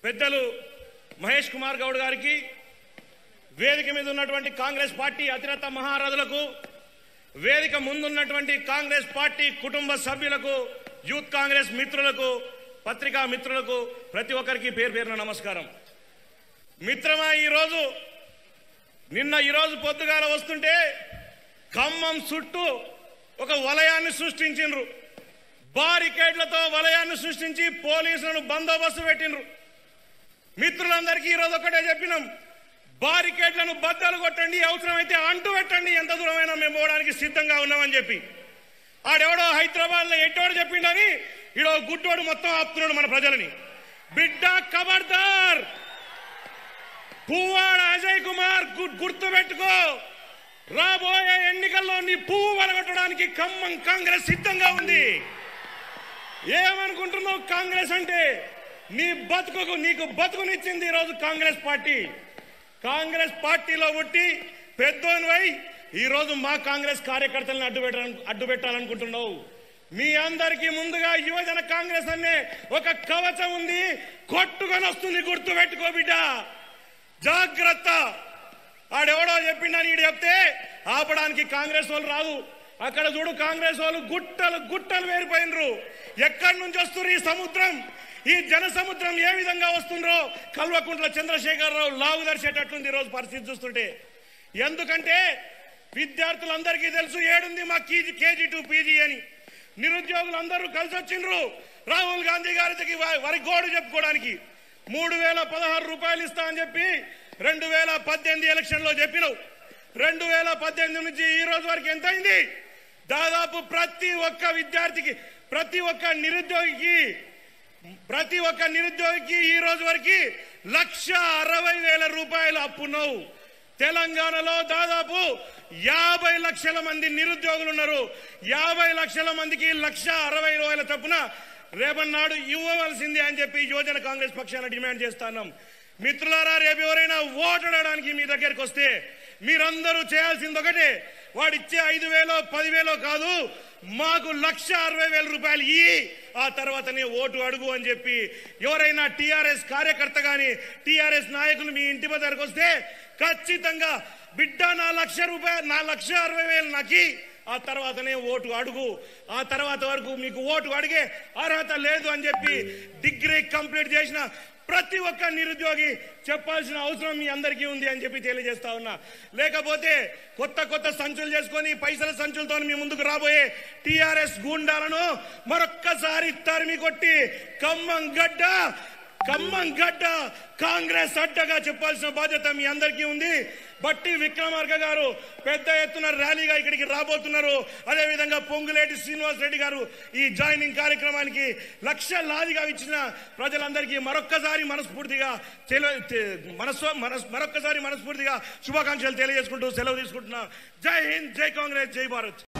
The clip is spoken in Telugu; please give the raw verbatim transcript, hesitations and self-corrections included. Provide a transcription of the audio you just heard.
పెద్దలు మహేష్ కుమార్ గౌడ్ గారికి, వేదిక మీద ఉన్నటువంటి కాంగ్రెస్ పార్టీ అతిరథ మహారథులకు, వేదిక ముందున్నటువంటి కాంగ్రెస్ పార్టీ కుటుంబ సభ్యులకు, యూత్ కాంగ్రెస్ మిత్రులకు, పత్రికా మిత్రులకు ప్రతి ఒక్కరికి పేరు పేరున నమస్కారం. మిత్రమా, ఈరోజు నిన్న ఈరోజు పొద్దుగాల వస్తుంటే ఖమ్మం చుట్టూ ఒక వలయాన్ని సృష్టించిండ్రు. బారికేడ్లతో వలయాన్ని సృష్టించి పోలీసులను బందోబస్తు పెట్టిండ్రు. మిత్రులందరికీ ఈరోజు ఒకటే చెప్పినాం, బారికేడ్లను బద్దలు కొట్టండి, అవసరమైతే అంటు పెట్టండి, ఎంత దూరమైనా మేము పోవడానికి సిద్ధంగా ఉన్నామని చెప్పి. ఆడెవడో హైదరాబాద్లో ఎట్టోడు చెప్పిండని ఈడో గుడ్డోడు మొత్తం ఆపుతున్నాడు మన ప్రజలని. బిడ్డ ఖబర్దార్, పువ్వాడ అజయ్ కుమార్ గుర్తు పెట్టుకో, రాబోయే ఎన్నికల్లో నీ పువ్వు వలగొట్టడానికి ఖమ్మం కాంగ్రెస్ సిద్ధంగా ఉంది. ఏమనుకుంటున్నావు? కాంగ్రెస్ అంటే నీ బతుకు, నీకు బతుకునిచ్చింది ఈరోజు కాంగ్రెస్ పార్టీ. కాంగ్రెస్ పార్టీలో పుట్టి పెద్దోనివై ఈరోజు మా కాంగ్రెస్ కార్యకర్తలను అడ్డు పెట్ట అడ్డు పెట్టాలనుకుంటున్నావు. మీ అందరికీ ముందుగా యువజన కాంగ్రెస్ అనే ఒక కవచం ఉంది, కొట్టుకొని వస్తుంది, గుర్తు పెట్టుకో బిడ్డ, జాగ్రత్త. ఆడెవడో చెప్పిండని ఈడు చెప్తే ఆపడానికి కాంగ్రెస్ వాళ్ళు రాదు. అక్కడ చూడు, కాంగ్రెస్ వాళ్ళు గుట్టలు గుట్టలు వేరిపోయినరు. ఎక్కడి నుంచి వస్తున్నారు ఈ సముద్రం? ఈ జన సముద్రం ఏ విధంగా వస్తుండ్రో కల్వకుంట్ల చంద్రశేఖరరావు లావు దర్శేటట్లుంది ఈరోజు పరిస్థితి చూస్తుంటే. ఎందుకంటే విద్యార్థులందరికీ తెలుసు ఏడుంది మా కేజీ కేజీ టు పీజీ అని. నిరుద్యోగులందరూ కలిసి వచ్చిండ్రు రాహుల్ గాంధీ గారికి వారి గోడు చెప్పుకోవడానికి. మూడు వేల పదహారు రూపాయలు ఇస్తా అని చెప్పి రెండు వేల పద్దెనిమిది ఎలక్షన్ లో చెప్పినావు. రెండు వేల పద్దెనిమిది నుంచి ఈ రోజు వరకు ఎంత అయింది? దాదాపు ప్రతి ఒక్క విద్యార్థికి, ప్రతి ఒక్క నిరుద్యోగికి ప్రతి ఒక్క నిరుద్యోగికి ఈ రోజు వరకు లక్ష అరవై వేల రూపాయలు అప్పున్నావు. తెలంగాణలో దాదాపు యాభై లక్షల మంది నిరుద్యోగులు ఉన్నారు. యాభై లక్షల మందికి లక్ష అరవై వేల చొప్పున రేపన్నాడు ఇవ్వవలసిందే అని చెప్పి యువజన కాంగ్రెస్ పక్షాన డిమాండ్ చేస్తున్నాం. మిత్రులారా, రేపు ఎవరైనా ఓటడడానికి మీ దగ్గరికి వస్తే మీరందరూ చేయాల్సింది ఒకటే, వాడిచ్చే ఐదు వేలో పదివేలో కాదు, మాకు లక్ష అరవై వేల రూపాయలు ఇయ్యి, ఆ తర్వాతనే ఓటు అడుగు అని చెప్పి ఎవరైనా టీఆర్ఎస్ కార్యకర్త గాని టీఆర్ఎస్ నాయకులు మీ ఇంటి దగ్గరకు వస్తే ఖచ్చితంగా బిడ్డ నా లక్ష రూపాయలు నా లక్ష అరవై వేలు నాకి, ఆ తర్వాతనే ఓటు అడుగు, ఆ తర్వాత వరకు మీకు ఓటు అడిగే అర్హత లేదు అని చెప్పి డిగ్రీ కంప్లీట్ చేసిన ప్రతి ఒక్క నిరుద్యోగి చెప్పాల్సిన అవసరం మీ అందరికీ ఉంది అని చెప్పి తెలియజేస్తా ఉన్నా. లేకపోతే కొత్త కొత్త సంచులు చేసుకొని పైసల సంచులతో మీ ముందుకు రాబోయే టీఆర్ఎస్ గూండాలను మరొక్కసారి తరిమి కొట్టి ఖమ్మం గడ్డ ఖమ్మం గడ్డ కాంగ్రెస్ అడ్డగా చెప్పాల్సిన బాధ్యత మీ అందరికీ ఉంది. బట్టి విక్రమార్క గారు పెద్ద ఎత్తున ర్యాలీగా ఇక్కడికి రాబోతున్నారు. అదేవిధంగా పొంగులేటి శ్రీనివాస్ రెడ్డి గారు ఈ జాయినింగ్ కార్యక్రమానికి లక్షలాదిగా ఇచ్చిన ప్రజలందరికీ మరొక్కసారి మనస్ఫూర్తిగా మనస్సు మరొక్కసారి మనస్ఫూర్తిగా శుభాకాంక్షలు తెలియజేసుకుంటూ సెలవు తీసుకుంటున్నా. జై హింద్, జై కాంగ్రెస్, జై భారత్.